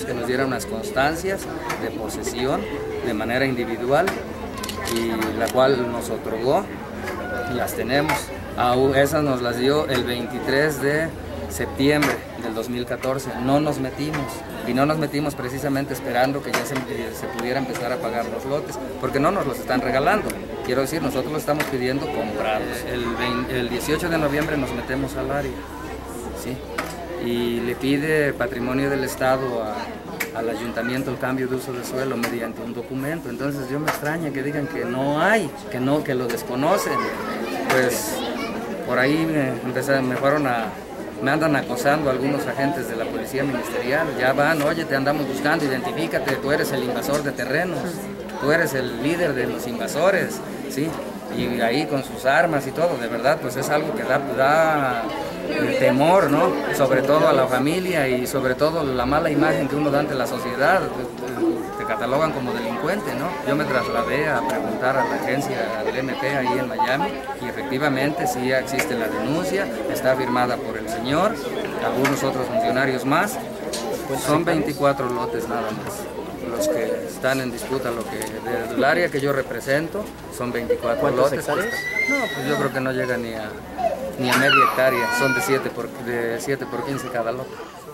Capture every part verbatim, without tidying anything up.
pedimos que nos dieran unas constancias de posesión de manera individual, y la cual nos otorgó, y las tenemos. Esas nos las dio el veintitrés de septiembre del dos mil catorce. No nos metimos, y no nos metimos precisamente esperando que ya se, se pudiera empezar a pagar los lotes, porque no nos los están regalando. Quiero decir, nosotros los estamos pidiendo comprados. El, veinte, el dieciocho de noviembre nos metemos al área, ¿sí? Y le pide Patrimonio del Estado a, al ayuntamiento el cambio de uso de suelo mediante un documento. Entonces yo me extraña que digan que no hay, que no, que lo desconocen. Pues por ahí me, empezaron, me fueron a... Me andan acosando algunos agentes de la policía ministerial. Ya van, oye, te andamos buscando, identifícate, tú eres el invasor de terrenos, tú eres el líder de los invasores, ¿sí? Y ahí con sus armas y todo, de verdad, pues es algo que da, da temor, ¿no? Sobre todo a la familia y sobre todo la mala imagen que uno da ante la sociedad. Te catalogan como delincuente, ¿no? Yo me trasladé a preguntar a la agencia del M P ahí en Miami, y efectivamente sí existe la denuncia, está firmada por el señor, algunos otros funcionarios más. Pues son veinticuatro lotes nada más los que están en disputa. Lo que del área que yo represento son veinticuatro lotes. Hectáreas? No, pues yo creo que no llega ni a, ni a media hectárea, son de siete por, de siete por quince cada lote.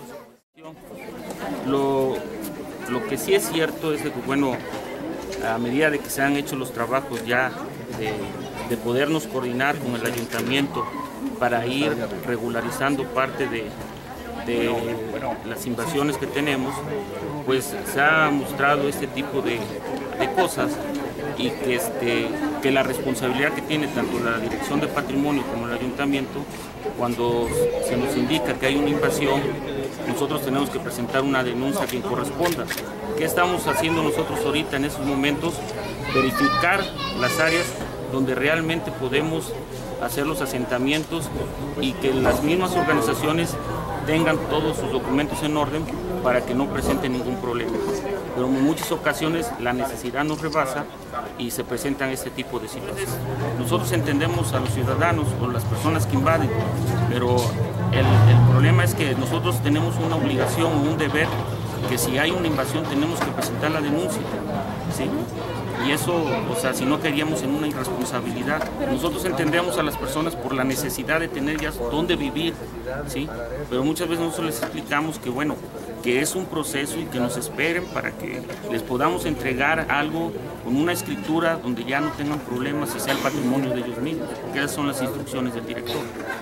Lo, lo que sí es cierto es que, bueno, a medida de que se han hecho los trabajos ya de, de podernos coordinar con el ayuntamiento para ir regularizando parte de, de las invasiones que tenemos, pues se ha mostrado este tipo de, de cosas, y que, este, que la responsabilidad que tiene tanto la Dirección de Patrimonio como el Ayuntamiento, cuando se nos indica que hay una invasión, nosotros tenemos que presentar una denuncia a quien corresponda. ¿Qué estamos haciendo nosotros ahorita en esos momentos? Verificar las áreas donde realmente podemos hacer los asentamientos y que las mismas organizaciones tengan todos sus documentos en orden para que no presenten ningún problema. Pero en muchas ocasiones la necesidad nos rebasa y se presentan este tipo de situaciones. Nosotros entendemos a los ciudadanos o las personas que invaden, pero el, el problema es que nosotros tenemos una obligación, un deber, que si hay una invasión tenemos que presentar la denuncia, ¿sí? Y eso, o sea, si no caeríamos en una irresponsabilidad. Nosotros entendemos a las personas por la necesidad de tener ya dónde vivir, ¿sí? Pero muchas veces nosotros les explicamos que, bueno, que es un proceso y que nos esperen para que les podamos entregar algo con una escritura donde ya no tengan problemas y sea el patrimonio de ellos mismos, porque esas son las instrucciones del director.